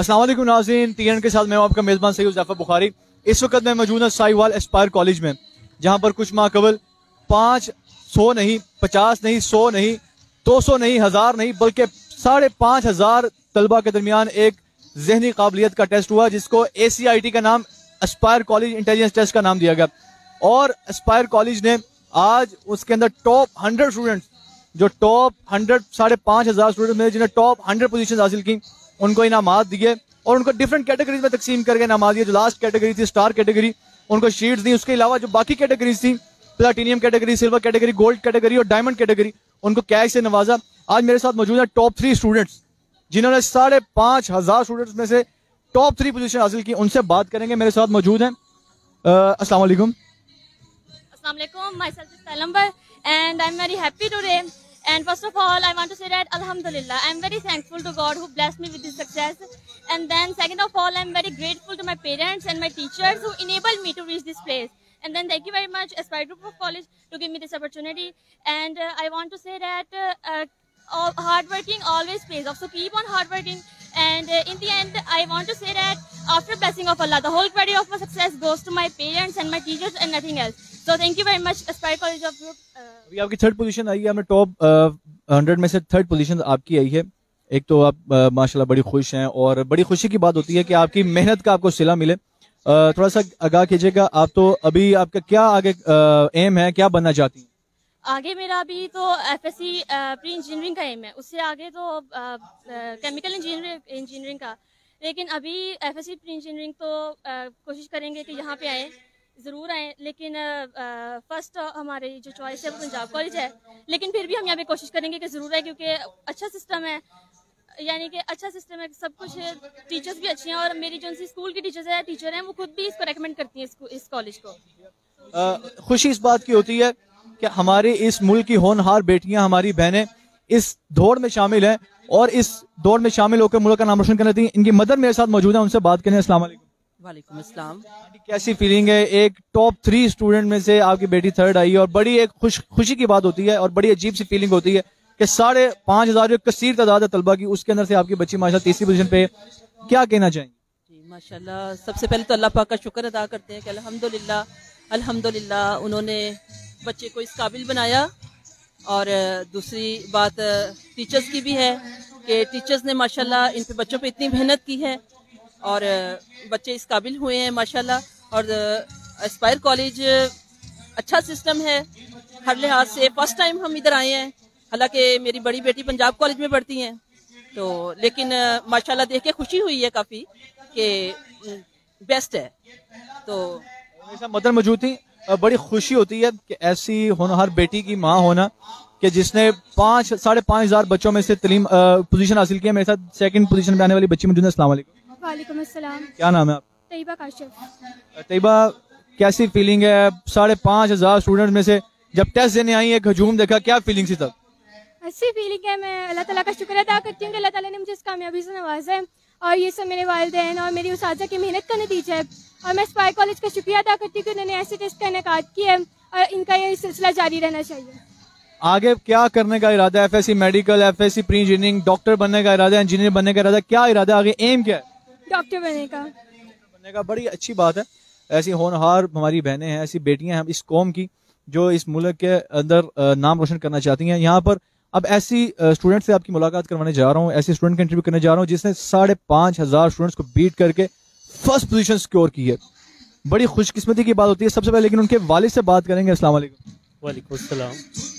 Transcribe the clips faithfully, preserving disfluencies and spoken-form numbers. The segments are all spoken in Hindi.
अस्सलाम वालेकुम नाज़रीन, टीएन के साथ मैं हूं आपका मेज़बान सैयद ज़फ़र बुखारी। इस वक्त मैं मौजूद हूं साहिवाल एस्पायर कॉलेज में, जहां पर कुछ माह कबल पाँच सौ नहीं, पचास नहीं, सौ नहीं, दो सौ नहीं, हजार नहीं, बल्कि साढ़े पाँच हजार तलबा के दरमियान एक जहनी काबिलियत का टेस्ट हुआ, जिसको ए सी आई टी का नाम एस्पायर कॉलेज इंटेलिजेंस टेस्ट का नाम दिया गया। और एस्पायर कॉलेज ने आज उसके अंदर टॉप हंड्रेड स्टूडेंट्स, जो टॉप हंड्रेड साढ़े पाँच हजार स्टूडेंट में जिन्हें टॉप हंड्रेड पोजीशन हासिल की, उनको इनामात दिए और उनको डिफरेंट कैटेगरीज में तकसीम करके इनामात दिए। जो लास्ट कैटेगरी थी स्टार कैटेगरी, उनको शीट्स दी। उसके अलावा जो बाकी कैटेगरीज थी, platinum category, silver category, gold category और डायमंड कैटेगरी, उनको कैश से नवाजा। आज मेरे साथ मौजूद है टॉप थ्री स्टूडेंट्स, जिन्होंने साढ़े पांच हजार स्टूडेंट्स में से टॉप थ्री पोजीशन हासिल की। उनसे बात करेंगे। मेरे साथ मौजूद हैं अस्सलाम वालेकुम। Assalamu alaikum. Myself is Salambar and I'm very happy today. And first of all, I want to say that Alhamdulillah, I'm very thankful to God who blessed me with this success. And then second of all, I'm very grateful to my parents and my teachers who enabled me to reach this place. And then thank you very much Aspire Group of College to give me this opportunity. And uh, I want to say that uh, uh, hard working always pays off. So keep on hard working. And uh, in the end, I want to say that after blessing of Allah, the whole credit of my success goes to my parents and my teachers and nothing else. So thank you very much Aspire College of Group. Uh, अभी आपकी थर्ड पोजीशन आई है, हमें टॉप हंड्रेड में से थर्ड पोजीशन आपकी आई है। एक तो आप uh, माशाल्लाह बड़ी खुश हैं और बड़ी खुशी की बात होती है कि आपकी मेहनत का आपको सिला मिले। uh, थोड़ा सा आगाह कीजिएगा, आप तो अभी आपका क्या आगे एम uh, है, क्या बनना चाहती हैं? आगे मेरा अभी तो एफएससी प्री इंजीनियरिंग का एम है, उससे आगे तो केमिकल इंजीनियरिंग इंजीनियरिंग का। लेकिन अभी एफएससी प्री इंजीनियरिंग तो uh, कोशिश करेंगे कि यहाँ पे आए, ज़रूर आए। लेकिन फर्स्ट uh, हमारी जो चॉइस है वो पंजाब कॉलेज है, लेकिन फिर भी हम यहाँ पे कोशिश करेंगे कि ज़रूर आए, क्योंकि अच्छा सिस्टम है, यानी कि अच्छा सिस्टम है, सब कुछ, टीचर्स भी अच्छे हैं। और मेरी जो स्कूल की टीचर्स है टीचर हैं वो खुद भी इसको रेकमेंड करती हैं, इस, इस कॉलेज को। uh, खुशी इस बात की होती है कि हमारे इस मुल्क की होनहार बेटियां, हमारी बहनें इस दौड़ में शामिल हैं और इस दौड़ में शामिल होकर मुल्क का नाम रोशन करना चाहिए। इनकी मदर मेरे साथ मौजूद है, उनसे बात करें। अस्सलाम वालेकुम। वालेकुम अस्सलाम। कैसी फीलिंग है? एक टॉप थ्री स्टूडेंट में से आपकी बेटी थर्ड आई है और बड़ी एक खुश खुशी की बात होती है और बड़ी अजीब सी फीलिंग होती है कि साढ़े पांच हजार जो कसीर तादाद है तलबा की, उसके अंदर से आपकी बच्ची माशाल्लाह तीसरी पोजीशन पे। क्या कहना चाहेंगे? जी माशाल्लाह, सबसे पहले तो अल्लाह पाक का शुक्र अदा करते हैं कि अल्हम्दुलिल्लाह अल्हम्दुलिल्लाह उन्होंने बच्चे को इस काबिल बनाया। और दूसरी बात टीचर्स की भी है कि टीचर्स ने माशाल्लाह इन पे बच्चों पे इतनी मेहनत की है और बच्चे इस काबिल हुए हैं माशाल्लाह। और एस्पायर कॉलेज अच्छा सिस्टम है हर लिहाज से। फर्स्ट टाइम हम इधर आए हैं, हालांकि मेरी बड़ी बेटी पंजाब कॉलेज में पढ़ती हैं, तो लेकिन माशाल्लाह देख के खुशी हुई है काफ़ी कि बेस्ट है। तो मदर मौजूद थी, बड़ी खुशी होती है कि ऐसी होनहार बेटी की माँ होना कि जिसने पाँच साढ़े पाँच हजार बच्चों में से तलीम पोजीशन हासिल किया। मेरे साथ सेकंड पोजीशन पे आने वाली बच्ची मौजूद है। अस्सलाम वालेकुम। वालेकुम अस्सलाम। क्या नाम है आप? तैयबा काशिफ। तैयबा, कैसी फीलिंग है? साढ़े पाँच हजार स्टूडेंट में से जब टेस्ट देने आई, एक हजूम देखा, क्या फीलिंग थी तब? अच्छी फीलिंग है। मैं अल्लाह ताला का शुक्र अदा करती हूँ कि अल्लाह ताला ने मुझे इस कामयाबी से नवाजा है और ये सब मेरे वालिदैन और मेरी उस्ताज़ा की मेहनत का नतीजा है। और मैं एस्पायर कॉलेज का शुक्रिया अदा करती हूँ कि उन्होंने ऐसे टेस्ट का इनेकाद किया है और इनका ये सिलसिला जारी रहना चाहिए। आगे क्या करने का इरादा है? FSC medical, FSC pre engineering, doctor बनने का इरादा है, इंजीनियर बनने का इरादा, क्या इरादा है? आगे एम क्या है? डॉक्टर बनने का। बनने का। बड़ी अच्छी बात है। ऐसी होनहार हमारी बहनें हैं, ऐसी बेटियां हैं इस कौम की जो इस मुल्क के अंदर नाम रोशन करना चाहती हैं। यहाँ पर अब ऐसी स्टूडेंट से आपकी मुलाकात करवाने जा रहा हूँ, ऐसी स्टूडेंट का इंटरव्यू करने जा रहा हूँ जिसने साढ़े पांच हजार स्टूडेंट्स को बीट करके फर्स्ट पोजीशन सिक्योर की है। बड़ी खुशकिस्मती की बात होती है। सबसे पहले लेकिन उनके वालिद से बात करेंगे। अस्सलाम वालेकुम। वालेकुम अस्सलाम।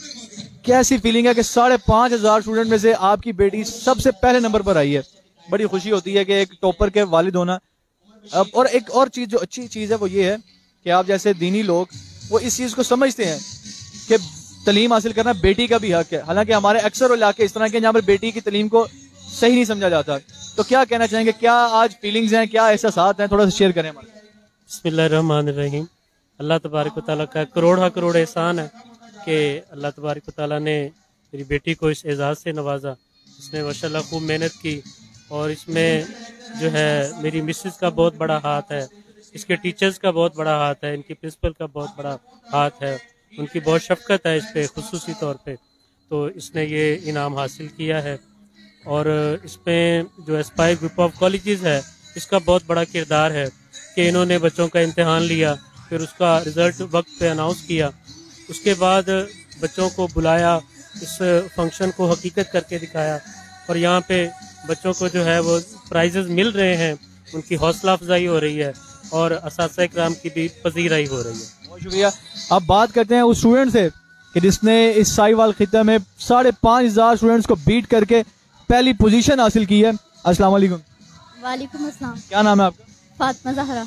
कैसी फीलिंग है कि साढ़े पांच हजार स्टूडेंट में से आपकी बेटी सबसे पहले नंबर पर आई है? बड़ी खुशी होती है कि एक टॉपर के वालिद होना। अब और एक और चीज जो अच्छी चीज है वो ये है कि आप जैसे दीनी लोग वो इस चीज को समझते हैं कि तलीम हासिल करना बेटी का भी हक है। हालांकि हमारे अक्सर इलाके इस तरह के जहाँ पर बेटी की तलीम को सही नहीं समझा जाता। तो क्या कहना चाहेंगे? क्या आज फीलिंग्स हैं, क्या एहसास हैं? थोड़ा सा शेयर करें हमारे। बिस्मिल्लाहिर्रहमानिर्रहीम। अल्लाह तबारक व तआला का करोड़ करोड़ एहसान है कि अल्लाह तबारक व तआला ने मेरी बेटी को इस एजाज़ से नवाजा। इसने माशाल्लाह खूब मेहनत की और इसमें जो है मेरी मिसेस का बहुत बड़ा हाथ है, इसके टीचर्स का बहुत बड़ा हाथ है, इनकी प्रिंसिपल का बहुत बड़ा हाथ है, उनकी बहुत शफकत है इस पर खुसूसी तौर पे। तो इसने ये इनाम हासिल किया है और इसमें जो एस्पायर ग्रुप ऑफ कॉलेजेस है इसका बहुत बड़ा किरदार है कि इन्होंने बच्चों का इम्तहान लिया, फिर उसका रिज़ल्ट वक्त पे अनाउंस किया, उसके बाद बच्चों को बुलाया, इस फंक्शन को हकीकत करके दिखाया और यहाँ पे बच्चों को जो है वो प्राइजेस मिल रहे हैं, उनकी हौसला अफजाई हो रही है और असातिज़ा इकराम की भी पजीराई हो रही है। बहुत शुक्रिया। अब बात करते हैं उस स्टूडेंट से कि जिसने इस साहिवाल खिता में साढ़े पाँच हज़ार स्टूडेंट्स को बीट करके पहली पोजीशन हासिल की है। अस्सलाम वालेकुम। वालेकुम अस्सलाम। क्या नाम है आपका? फातिमा ज़हरा।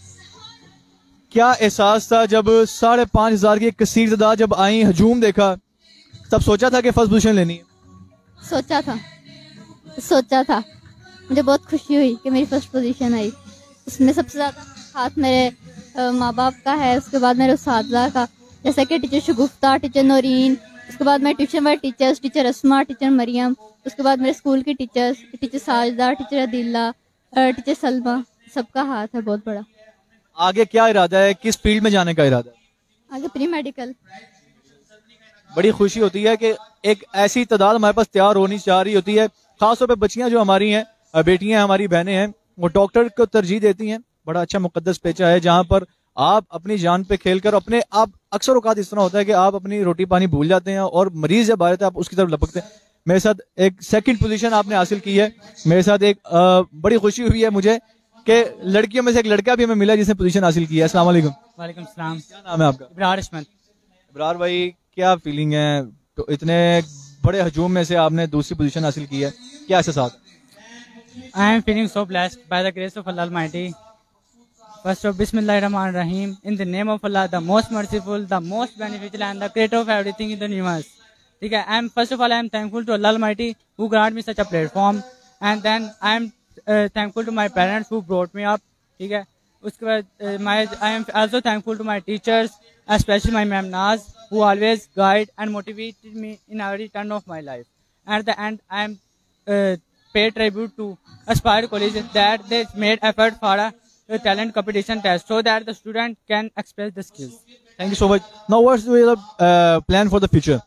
क्या एहसास था जब साढ़े पाँच हज़ार की एक कसीर तादाद जब आई, हजूम देखा, तब सोचा था कि फर्स्ट पोजीशन लेनी है? सोचा था सोचा था मुझे बहुत खुशी हुई कि मेरी फर्स्ट पोजीशन आई। उसमें सबसे ज़्यादा हाथ मेरे माँ बाप का है, उसके बाद मेरे उस्तादा का, जैसे कि टीचर शगुफ्ता, टीचर नौरीन, उसके बाद मेरे ट्यूशन वाले teachers, teacher Asma, teacher Maryam, उसके बाद मेरे स्कूल की teachers, teacher Sajida, teacher Adila, teacher Salma, सबका हाथ है बहुत बड़ा। आगे क्या इरादा है, किस फील्ड में जाने का इरादा है? आगे प्री मेडिकल। बड़ी खुशी होती है कि एक ऐसी तादाद हमारे पास तैयार होनी चाह रही होती है, खासतौर पे बच्चियां जो हमारी हैं, बेटियां हमारी बहनें हैं, वो डॉक्टर को तरजीह देती हैं। बड़ा अच्छा मुकद्दस पेचा है जहां पर आप अपनी जान पे खेलकर अपने आप, अक्सर औकात इस तरह होता है कि आप अपनी रोटी पानी भूल जाते हैं और मरीज जब आ जाता है आप उसकी तरफ लपकते हैं। मेरे साथ एक सेकंड पोजीशन आपने हासिल की है। मेरे साथ एक आ, बड़ी खुशी हुई है मुझे कि लड़कियों में से एक लड़का भी हमें मिला जिसने पोजीशन हासिल की है। अस्सलाम वालेकुम। वालेकुम सलाम। क्या नाम है आपका? इब्रार अहमद। इब्रार भाई, क्या फीलिंग है, तो इतने बड़े हजूम में से आपने दूसरी पोजीशन हासिल की है, क्या एहसास? I am feeling so blessed by the grace of Allah Almighty. First of Bismillahirrahmanirrahim. In the name of Allah, the most merciful, the most beneficial, and the creator of everything in the universe. ठीक है, I am first of all I am thankful to Allah Almighty who granted me such a platform, and then I am uh, thankful to my parents who brought me up. ठीक है, उसके बाद uh, my I am also thankful to my teachers, especially my ma'am Naz, who always guide and motivated me in every turn of my life. And at the end, I am uh, pay tribute to Aspire College that they made effort for a, a talent competition test so that the student can express the skills. Thank you so much. Now, what's your uh, plan for the future?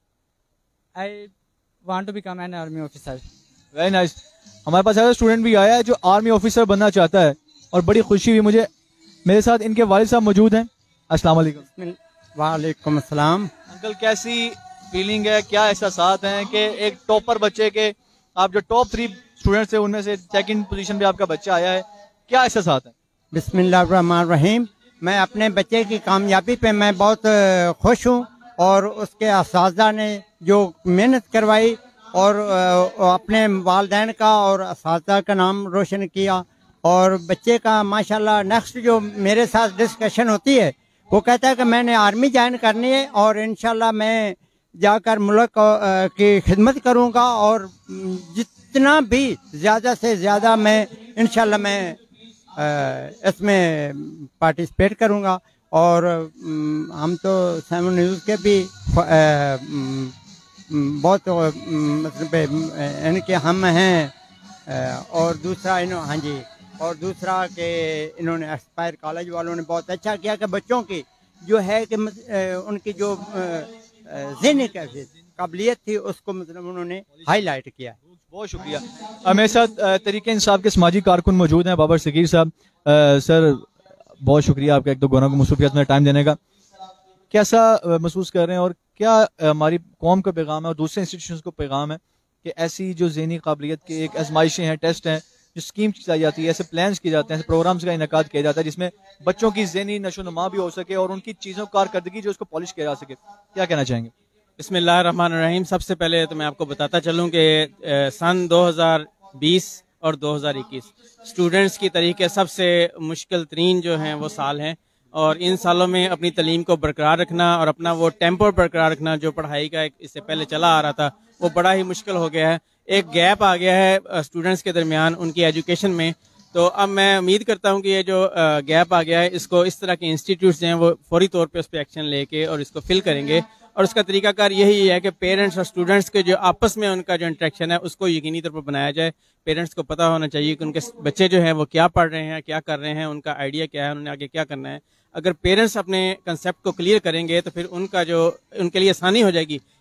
I want to become an army officer. Very nice. हमारे पास ऐसा स्टूडेंट भी आया है जो आर्मी ऑफिसर बनना चाहता है और बड़ी खुशी हुई मुझे। मेरे साथ इनके वालिद साहब मौजूद हैं। अस्सलाम वालेकुम। वालेकुम अस्सलाम। अंकल, कैसी फीलिंग है, क्या एहसास हैं कि एक टॉपर बच्चे के, आप जो टॉप थ्री स्टूडेंट्स थे उनमें से सेकंड पोजीशन पे आपका बच्चा आया है, क्या एहसास है? बिस्मिल्लाहिर्रहमानिर्रहीम। मैं अपने बच्चे की कामयाबी पे मैं बहुत खुश हूँ और उसके असातिज़ा ने जो मेहनत करवाई और अपने वालिदैन का और असातिज़ा का नाम रोशन किया और बच्चे का माशाल्लाह नेक्स्ट जो मेरे साथ डिस्कशन होती है वो कहता है कि मैंने आर्मी ज्वाइन करनी है और इंशाल्लाह मैं जाकर मुल्क की खिदमत करूंगा और जितना भी ज़्यादा से ज़्यादा मैं इंशाल्लाह मैं इसमें पार्टिसिपेट करूंगा। और हम तो सेवन न्यूज़ के भी बहुत मतलब इनके हम हैं और दूसरा इन्हों हाँ जी और दूसरा कि इन्होंने एस्पायर कॉलेज वालों ने बहुत अच्छा किया कि बच्चों की जो है कि उनकी जो ज़हनी काबिलियत थी उसको मतलब उन्होंने हाईलाइट किया। बहुत शुक्रिया। मेरे साथ तरीके इंसाफ के समाजी कारकुन मौजूद हैं, बाबर सगीर साहब। सर, बहुत शुक्रिया आपका एक दो गोना को मसरूफियत में टाइम देने का। कैसा महसूस कर रहे हैं और क्या हमारी कौम का पैगाम है और दूसरे इंस्टीट्यूशंस को पैगाम है कि ऐसी जो ज़हनी काबिलियत की एक आजमाइशें हैं, टेस्ट हैं, जो स्कीम चलाई जाती है, ऐसे प्लान्स किए जाते हैं, ऐसे प्रोग्राम्स का इनेकाद किया जाता है जिसमें बच्चों की ज़हनी नशोनुमा भी हो सके और उनकी चीज़ों कारकर्दगी जो उसको पॉलिश किया जा सके, क्या कहना चाहेंगे? बिस्मिल्लाहिर्रहमानिर्रहीम। सबसे पहले तो मैं आपको बताता चलूं कि सन दो हज़ार बीस और दो हज़ार इक्कीस स्टूडेंट्स की तरीके सबसे मुश्किल तरीन जो हैं वो साल हैं और इन सालों में अपनी तालीम को बरकरार रखना और अपना वो टेम्पो बरकरार रखना जो पढ़ाई का एक इससे पहले चला आ रहा था वो बड़ा ही मुश्किल हो गया है। एक गैप आ गया है स्टूडेंट्स के दरमियान उनकी एजुकेशन में। तो अब मैं उम्मीद करता हूं कि ये जो गैप आ गया है इसको इस तरह के इंस्टीट्यूट्स हैं वो फौरी तौर पे उस पर एक्शन लेके और इसको फिल करेंगे और उसका तरीकाकार यही है कि पेरेंट्स और स्टूडेंट्स के जो आपस में उनका जो इंटरेक्शन है उसको यकीनी तौर पर बनाया जाए। पेरेंट्स को पता होना चाहिए कि उनके बच्चे जो हैं वो क्या पढ़ रहे हैं, क्या कर रहे हैं, उनका आइडिया क्या है, उन्होंने आगे क्या करना है। अगर पेरेंट्स अपने कंसेप्ट को क्लियर करेंगे तो फिर उनका जो उनके लिए आसानी हो जाएगी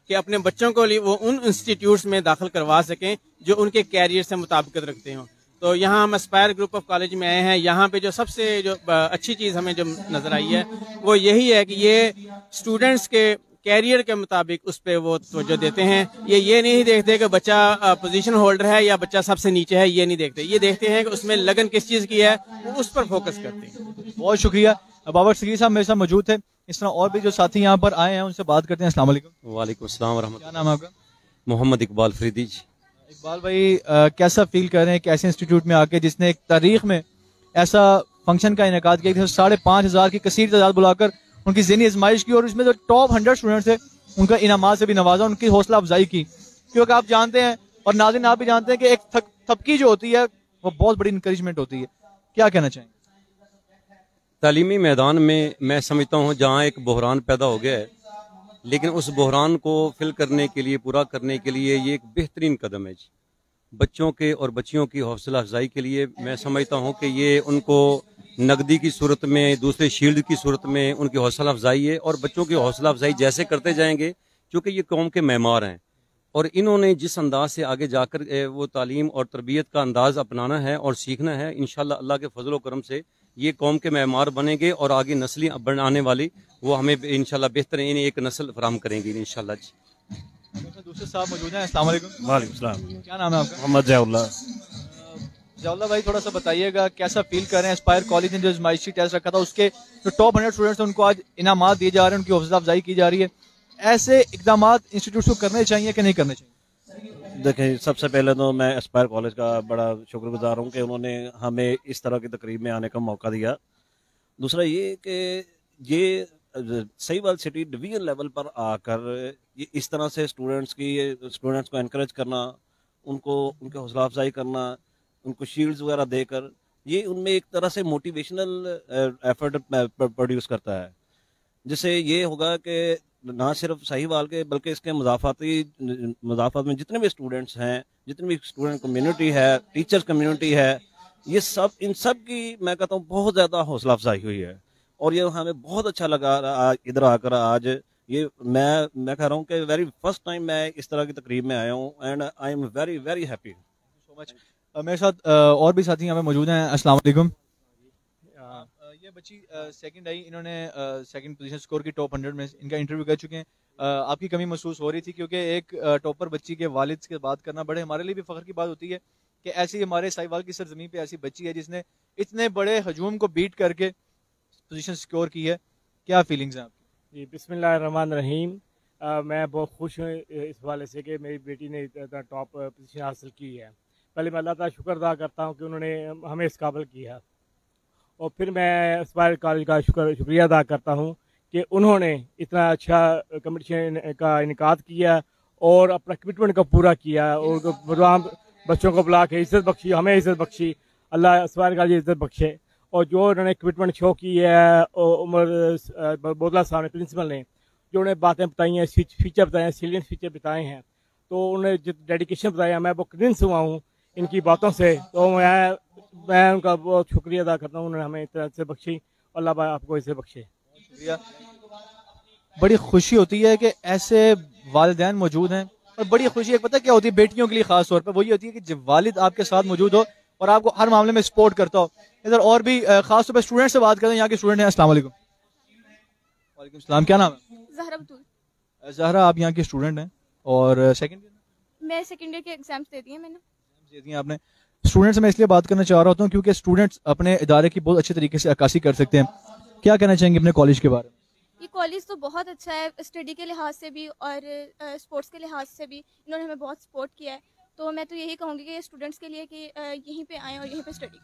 कि अपने बच्चों को लिए वो उन इंस्टीट्यूट्स में दाखिल करवा सकें जो उनके कैरियर से मुताबिकत रखते हों। तो यहाँ हम एस्पायर ग्रुप ऑफ कॉलेज में आए हैं। यहाँ पे जो सबसे जो अच्छी चीज़ हमें जो नज़र आई है वो यही है कि ये स्टूडेंट्स के कैरियर के मुताबिक उस पर वो तवज्जो देते हैं। ये ये नहीं देखते कि बच्चा पोजीशन होल्डर है या बच्चा सबसे नीचे है, ये नहीं देखते। ये देखते हैं कि उसमें लगन किस चीज़ की है, वो उस पर फोकस करते हैं। बहुत शुक्रिया। बाबर सगीर साहब मेरे साथ मौजूद थे। इस तरह और भी जो साथी यहाँ पर आए हैं उनसे बात करते हैं। अस्सलाम वालेकुम। वालेकुम अस्सलाम व रहमतुल्लाह। क्या नाम है आपका? मोहम्मद इकबाल फरीदी जी। इकबाल भाई, आ, कैसा फील कर रहे हैं कि ऐसे इंस्टीट्यूट में आके जिसने एक तारीख में ऐसा फंक्शन का इनेकाद किया, साढ़े पाँच हजार की कसीर तादाद बुलाकर उनकी ज़हनी आजमाइश की और उसमें जो टॉप हंड्रेड स्टूडेंट्स थे उनका इनामात से भी नवाजा, उनकी हौसला अफजाई की। क्योंकि आप जानते हैं और नाज़रीन आप भी जानते हैं कि एक थक, थपकी जो होती है वो बहुत बड़ी इंकरेजमेंट होती है। क्या कहना चाहेंगे? तालीमी मैदान में मैं समझता हूँ जहाँ एक बहरान पैदा हो गया है, लेकिन उस बहरान को फिल करने के लिए, पूरा करने के लिए ये एक बेहतरीन कदम है जी। बच्चों के और बच्चियों की हौसला अफजाई के लिए मैं समझता हूँ कि ये उनको नकदी की सूरत में, दूसरे शील्ड की सूरत में उनकी हौसला अफजाई है। और बच्चों की हौसला अफजाई जैसे करते जाएंगे, क्योंकि ये कौम के मेमार हैं और इन्होंने जिस अंदाज से आगे जाकर वो तालीम और तरबियत का अंदाज अपनाना है और सीखना है, इंशाल्लाह अल्लाह के फजल व करम से ये कौम के मेमार बनेंगे और आगे नस्लें बनाने वाली वो हमें इंशाल्लाह बेहतर इन्हें एक नस्ल फराहम करेंगी इंशाल्लाह जी। दूसरे साहब मौजूद हैं। अस्सलाम वालेकुम। वालेकुम सलाम। क्या नाम है आपका? मोहम्मद ज़ियाउल्लाह। ज़ियाउल्लाह भाई, थोड़ा सा बताइएगा कैसा फील कर रहे हैं? एस्पायर कॉलेज ने जो आजमाइशी टेस्ट रखा था उसके जो टॉप हंड्रेड स्टूडेंट्स हैं उनको आज इनामात दिए जा रहे हैं, उनकी हौसला अफजाई की जा रही है। ऐसे इकदाम इंस्टीट्यूट को करने चाहिए कि नहीं करने चाहिए? देखें, सबसे पहले तो मैं एस्पायर कॉलेज का बड़ा शुक्रगुजार हूँ कि उन्होंने हमें इस तरह की तकरीब में आने का मौका दिया। दूसरा ये कि ये सहीवाल सिटी डिवीजन लेवल पर आकर ये इस तरह से स्टूडेंट्स की स्टूडेंट्स को एनकरेज करना, उनको उनके हौसला अफजाई करना, उनको शील्ड्स वगैरह देकर, ये उनमें एक तरह से मोटिवेशनल एफर्ट प्रोड्यूस करता है, जिससे ये होगा कि ना सिर्फ साहिवाल के बल्कि इसके मुजाफाती मुजाफात में जितने भी स्टूडेंट्स हैं, जितनी भी स्टूडेंट कम्युनिटी है, टीचर्स कम्युनिटी है, ये सब इन सब की मैं कहता हूँ बहुत ज़्यादा हौसला अफजाई हुई है। और ये हमें बहुत अच्छा लगा इधर आकर आज। ये मैं मैं कह रहा हूँ कि वेरी फर्स्ट टाइम मैं इस तरह की तकरीब में आया हूँ and I am very very happy. So much. मेरे साथ और भी साथी यहाँ पे मौजूद हैं। अस्सलाम वालेकुम। ये बच्ची सेकंड आई, इन्होंने सेकंड पोजीशन स्कोर की टॉप हंड्रेड में, इनका इंटरव्यू कर चुके हैं। आपकी कमी महसूस हो रही थी क्योंकि एक टॉपर बच्ची के वालिद के बात करना बड़े हमारे लिए भी फख्र की बात होती है कि ऐसी हमारे साहिवाल की सरजमीन पे ऐसी बच्ची है जिसने इतने बड़े हजूम को बीट करके पोजीशन सिक्योर की है। क्या फीलिंग्स हैं आपकी? जी, बिस्मिल्लाहिर्रहमानिर्रहीम। मैं बहुत खुश हूँ इस हवाले से कि मेरी बेटी ने इतना टॉप पोजीशन हासिल की है। पहले मैं अल्लाह ताला शुक्र अदा करता हूँ कि उन्होंने हमें इस काबिल किया, और फिर मैं एस्पायर कॉलेज का शुक्र शुक्रिया अदा करता हूँ कि उन्होंने इतना अच्छा कम्पटिशन का इनकाद किया और अपना कमिटमेंट का पूरा किया और प्रोग्राम बच्चों को बुला के इज़्ज़त बख्शी, हमें इज़्ज़त बख्शी, अल्लाह एस्पायर कॉलेज इज़्ज़त बख्शे। और जो उन्होंने कमिटमेंट शो की है उमर बोदला साहब ने, प्रिंसिपल ने, जो उन्हें बातें बताई हैं, फीचर बताए हैं, सीलियंस फीचर बताए हैं, तो उन्हें जो डेडिकेशन बताया, मैं वो कन्विंस हुआ हूँ इनकी बातों से। तो मैं मैं उनका बहुत शुक्रिया अदा करता हूँ, उन्होंने हमें इतना से बख्शी। अल्लाह भाई आपको इसे बख्शे। शुक्रिया। बड़ी खुशी होती है कि ऐसे वालिदैन मौजूद हैं, और बड़ी खुशी है पता क्या होती है बेटियों के लिए खास तौर पर, वही होती है कि जब वालिद आपके साथ मौजूद हो और आपको हर मामले में सपोर्ट करता हो। इधर और भी खास तौर पर स्टूडेंट से बात करते हैं, यहाँ के स्टूडेंट हैं। अस्सलाम वालेकुम। वालेकुम सलाम। क्या नाम है? ज़हरा बतूल। ज़हरा, आप यहाँ के स्टूडेंट हैं और सेकंड मैं सेकेंड ईयर के एग्जाम्स दे दिए मैंने। दे दिए आपने। स्टूडेंट से मैं इसलिए बात करना चाह रहा होता हूँ क्योंकि स्टूडेंट्स अपने इदारे की बहुत अच्छे तरीके से अक्कासी कर सकते हैं। क्या कहना चाहेंगे अपने कॉलेज के बारे में? ये कॉलेज तो बहुत अच्छा है, स्टडी के लिहाज से भी और स्पोर्ट्स के लिहाज से भी इन्होंने हमें बहुत सपोर्ट किया है। तो मैं तो यही कहूँगी कि स्टूडेंट्स के लिए कि यहीं पे आएँ और यहीं पे स्टडी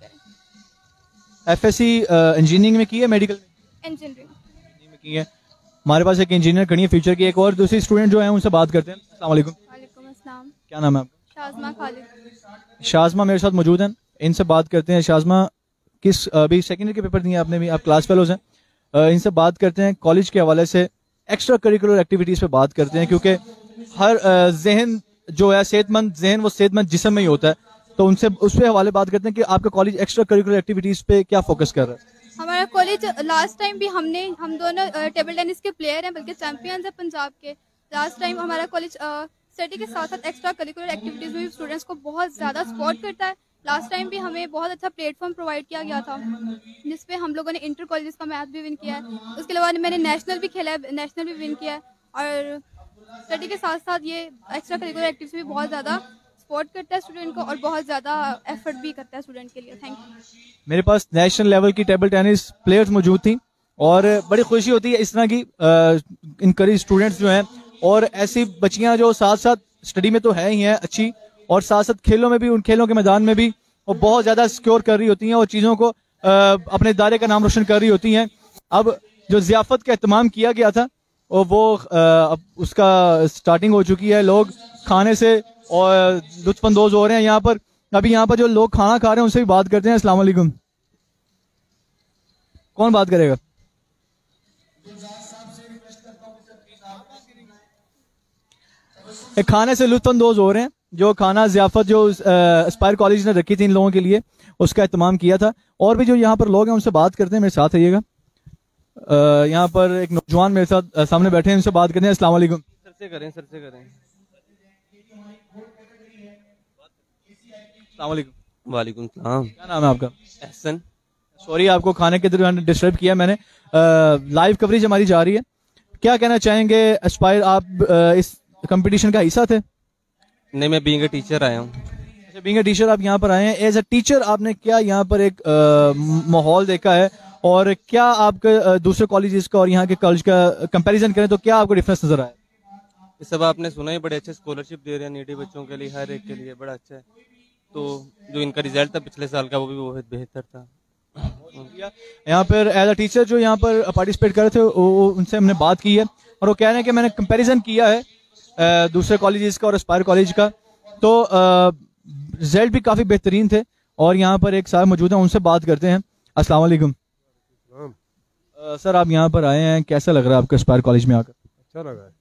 करें। एफएससी इंजीनियरिंग में की है, मेडिकल इंजीनियरिंग में की है। हमारे पास एक इंजीनियर खड़ी है फ्यूचर की। एक और दूसरी स्टूडेंट जो है उनसे बात करते हैं। अस्सलाम वालेकुम। वालेकुम अस्सलाम। क्या नाम है आपका? शाज़मा खालिद। शाज़मा मेरे साथ मौजूद हैं, इनसे बात करते हैं। शाज़मा, किस अभी सेकेंड ईयर के पेपर दिए आपने भी, आप क्लास फेलोज हैं, इनसे बात करते हैं कॉलेज के हवाले से, एक्स्ट्रा करिकुलर एक्टिविटीज़ पे बात करते हैं क्योंकि हर जहन जो है सेहतमंद जहन वो सेहतमंद जिस्म में ही होता है। तो उनसे उस पे हवाले बात करते हैं कि आपका कॉलेज एक्स्ट्रा करिकुलर एक्टिविटीज़ पे क्या फोकस कर रहा है? हमारा कॉलेज लास्ट टाइम भी हमने हम दोनों टेबल टेनिस के प्लेयर हैं, बल्कि चैंपियंस हैं पंजाब के। लास्ट टाइम हमारा कॉलेज स्टडी के साथ साथ एक्स्ट्रा करिकुलर एक्टिविटीज़ में भी स्टूडेंट्स को बहुत ज़्यादा सपोर्ट करता है। लास्ट टाइम भी हमें बहुत अच्छा प्लेटफॉर्म प्रोवाइड किया गया था जिसपे हम लोगों ने इंटर कॉलेजेस का मैच भी विन किया है। उसके अलावा मैंने नेशनल भी खेला है, नेशनल भी विन किया है। और स्टडी के साथ साथ ये एक्स्ट्रा करिकुलर एक्टिविटीज़ भी बहुत ज़्यादा सपोर्ट करता है स्टूडेंट को और बहुत ज़्यादा एफर्ट भी करता है स्टूडेंट के लिए। Thank you. मेरे पास नेशनल लेवल की टेबल टेनिस प्लेयर्स मौजूद थी और बड़ी खुशी होती है इस तरह की इनकरेज स्टूडेंट्स जो हैं और ऐसी बच्चियां जो साथ साथ स्टडी में तो है ही हैं अच्छी और साथ साथ खेलों में भी, उन खेलों के मैदान में भी वो बहुत ज़्यादा सिक्योर कर रही होती हैं और चीज़ों को आ, अपने दायरे का नाम रोशन कर रही होती हैं। अब जो ज़ियाफ़त का एहतमाम किया गया था और वो आ, अब उसका स्टार्टिंग हो चुकी है। लोग खाने से और लुत्फ़अंदोज़ हो रहे हैं यहाँ पर। अभी यहाँ पर जो लोग खाना खा रहे हैं उनसे भी बात करते हैं। अस्सलाम वालेकुम। कौन बात करेगा? एक खाने से लुत्फ़अंदोज़ हो रहे हैं। जो खाना ज़ियाफ़त जो एस्पायर कॉलेज ने रखी थी इन लोगों के लिए उसका एहतमाम किया था। और भी जो यहाँ पर लोग हैं उनसे बात करते हैं, मेरे साथ रहिएगा। यहाँ पर एक नौजवान मेरे साथ सामने बैठे हैं, उनसे बात करते हैं। अस्सलाम वालेकुम। सर से करें सर से करें अस्सलाम वालेकुम। वालेकुम सलाम। क्या नाम है आपका? एहसन। सॉरी आपको खाने के दौरान डिस्टर्ब किया मैंने। लाइव कवरेज हमारी जा रही है। क्या कहना चाहेंगे? एस्पायर आप आ, इस कंपटीशन का हिस्सा थे? नहीं, मैं बीइंग अ टीचर आया हूँ। अच्छा, बीइंग अ टीचर आप यहाँ पर आए हैं। एज अ टीचर आपने क्या यहाँ पर एक माहौल देखा है और क्या आपके दूसरे कॉलेजेस का और यहाँ के कॉलेज का कंपैरिजन करें तो क्या आपको डिफरेंस नजर आया? ये सब आपने सुना ही, बड़े अच्छे स्कॉलरशिप दे रहे हैं नीडी बच्चों के लिए, हर एक के लिए बड़ा अच्छा है। तो जो इनका रिजल्ट था पिछले साल का वो भी बहुत बेहतर था। यहाँ पर एज अ टीचर जो यहाँ पर पार्टिसिपेट कर रहे थे वो उनसे हमने बात की है और वो कह रहे हैं कि मैंने कंपैरिजन किया है दूसरे कॉलेजेस का और एस्पायर कॉलेज का, तो रिजल्ट भी काफ़ी बेहतरीन थे। और यहाँ पर एक साहब मौजूद हैं, उनसे बात करते हैं। अस्सलाम वालेकुम। सर आप यहाँ पर आए हैं, कैसा लग रहा है आपको एस्पायर कॉलेज में आकर? अच्छा लगा है।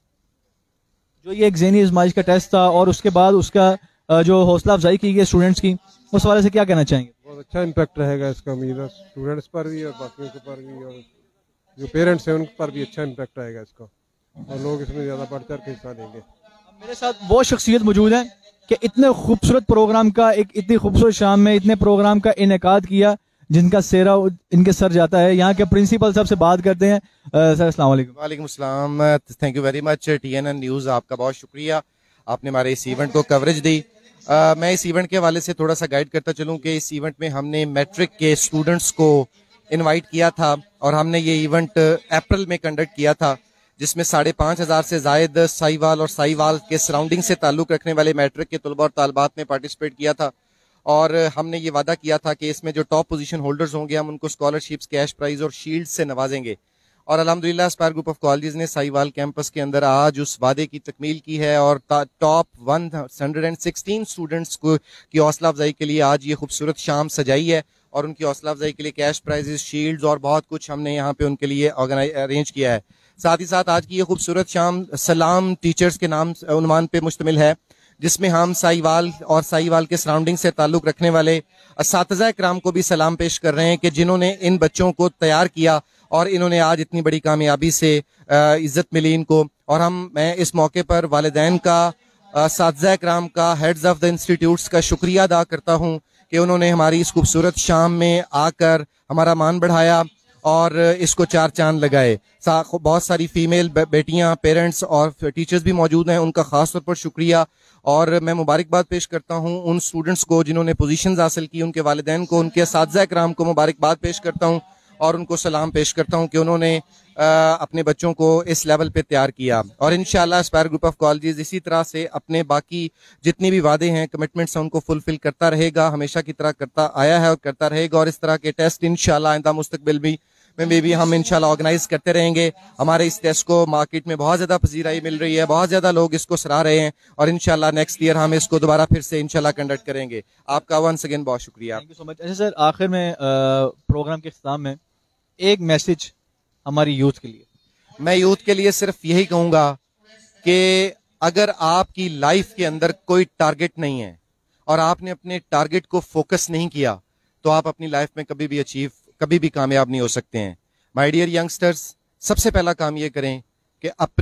जो ये एक ज़हनी आज़माइश का टेस्ट था और उसके बाद उसका जो हौसला अफजाई की गई स्टूडेंट्स की, उस वाले से क्या कहना चाहेंगे? बहुत अच्छा इम्पैक्ट रहेगा इसका, उम्मीद है स्टूडेंट्स पर भी और बाकियों के पर भी और जो पेरेंट्स हैं उन पर भी अच्छा इम्पैक्ट रहेगा इसका और लोग इसमें ज़्यादा बढ़ चढ़ के हिस्सा लेंगे। मेरे साथ वो शख्सियत मौजूद है कि इतने खूबसूरत प्रोग्राम का, एक इतनी खूबसूरत शाम में इतने प्रोग्राम का इनेकाद किया जिनका सेरा इनके सर जाता है। यहाँ के प्रिंसिपल साहब से बात करते हैं। सर अस्सलाम वालेकुम। वालेकुम अस्सलाम। Thank you very much TNN news, आपका बहुत शुक्रिया, आपने हमारे इस इवेंट को कवरेज दी। uh, मैं इस इवेंट के हवाले से थोड़ा सा गाइड करता चलूँ कि इस इवेंट में हमने मैट्रिक के स्टूडेंट्स को इनवाइट किया था और हमने ये इवेंट अप्रैल में कंडक्ट किया था जिसमें साढ़े पाँच हज़ार से जायद साहिवाल और साहिवाल के सराउंडिंग से ताल्लुक़ रखने वाले मैट्रिक के तलबा और तालबात ने पार्टिसिपेट किया था। और हमने ये वादा किया था कि इसमें जो टॉप पोजीशन होल्डर्स होंगे हम उनको स्कॉलरशिप्स, कैश प्राइज और शील्ड से नवाजेंगे। और अल्हम्दुलिल्लाह एस्पायर ग्रुप ऑफ कॉलेजेस ने साहिवाल कैंपस के अंदर आज उस वादे की तकमील की है और top one hundred sixteen students को की हौसला अफजाई के लिए आज ये खूबसूरत शाम सजाई है और उनकी हौसला अफजाई के लिए कैश प्राइजेस, शील्ड्स और बहुत कुछ हमने यहाँ पे उनके लिए ऑर्गेनाइज अरेंज किया है। साथ ही साथ आज की ये खूबसूरत शाम सलाम टीचर्स के नाम उन्वान पे मुश्तमिल है जिसमें हम साहिवाल और साहिवाल के सराउंडिंग से ताल्लुक़ रखने वाले असातिज़ा इकराम को भी सलाम पेश कर रहे हैं कि जिन्होंने इन बच्चों को तैयार किया और इन्होंने आज इतनी बड़ी कामयाबी से इज्जत मिली इनको। और हम मैं इस मौके पर वालिदैन का, असातिज़ा इकराम का, हेड्स ऑफ द इंस्टीट्यूट्स का शुक्रिया अदा करता हूँ कि उन्होंने हमारी इस खूबसूरत शाम में आकर हमारा मान बढ़ाया और इसको चार चांद लगाए। बहुत सारी फीमेल बेटियां, पेरेंट्स और टीचर्स भी मौजूद हैं, उनका खास तौर पर शुक्रिया। और मैं मुबारकबाद पेश करता हूं उन स्टूडेंट्स को जिन्होंने पोजीशंस हासिल की, उनके वालिदैन को, उनके असातिज़ा इकराम को मुबारकबाद पेश करता हूं और उनको सलाम पेश करता हूं कि उन्होंने आ, अपने बच्चों को इस लेवल पे तैयार किया। और इंशाअल्लाह एस्पायर ग्रुप ऑफ कॉलेजेस इसी तरह से अपने बाकी जितनी भी वादे हैं, कमिटमेंट्स हैं, उनको फुलफिल करता रहेगा, हमेशा की तरह करता आया है और करता रहेगा। और इस तरह के टेस्ट इंशाअल्लाह आइंदा मुस्तकबिल भी में भी हम इंशाल्लाह ऑर्गेनाइज करते रहेंगे। हमारे इस टेस्ट को मार्केट में बहुत ज्यादा पजीराई मिल रही है, बहुत ज्यादा लोग इसको सराह रहे हैं और इंशाल्लाह नेक्स्ट ईयर हम इसको दोबारा फिर से इंशाल्लाह कंडक्ट करेंगे। आपका वंस अगेन बहुत शुक्रिया। Thank you so much. अच्छा सर, आखिर में प्रोग्राम के इख्तिताम में एक मैसेज हमारी यूथ के लिए। मैं यूथ के लिए सिर्फ यही कहूंगा कि अगर आपकी लाइफ के अंदर कोई टारगेट नहीं है और आपने अपने टारगेट को फोकस नहीं किया तो आप अपनी लाइफ में कभी भी अचीव कभी भी कामयाब नहीं हो सकते हैं। माय डियर यंगस्टर्स, सबसे पहला काम ये करें कि अपने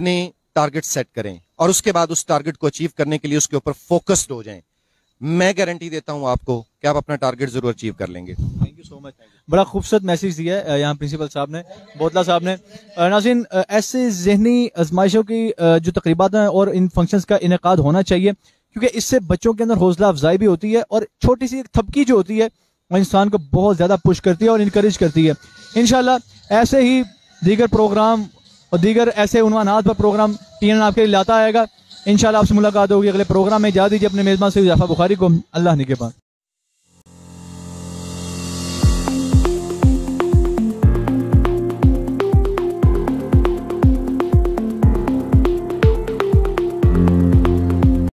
टारगेट सेट करें और उसके बाद उस टारगेट को अचीव करने के लिए उसके ऊपर फोकस्ड हो जाएं। मैं गारंटी देता हूं आपको कि आप अपना टारगेट जरूर अचीव कर लेंगे। Thank you so much. बड़ा खूबसूरत मैसेज दिया है यहाँ प्रिंसिपल साहब ने, बोतला साहब ने। नाज़रीन, ऐसे जहनी आजमाइशों की जो तकरीबात हैं और इन फंक्शंस का इनेकाद होना चाहिए, क्योंकि इससे बच्चों के अंदर हौसला अफजाई भी होती है और छोटी सी एक थपकी जो होती है वो इंसान को बहुत ज़्यादा पुश करती है और इनकरेज करती है। इंशाल्लाह ऐसे ही दीगर प्रोग्राम और दीगर ऐसे उन्वानात पर प्रोग्राम टी एन आपके लिए लाता आएगा। इंशाल्लाह आपसे मुलाकात होगी अगले प्रोग्राम में। इजाज़त दीजिए अपने मेज़बान सैयद जाफर बुखारी को। अल्लाह निगहबान।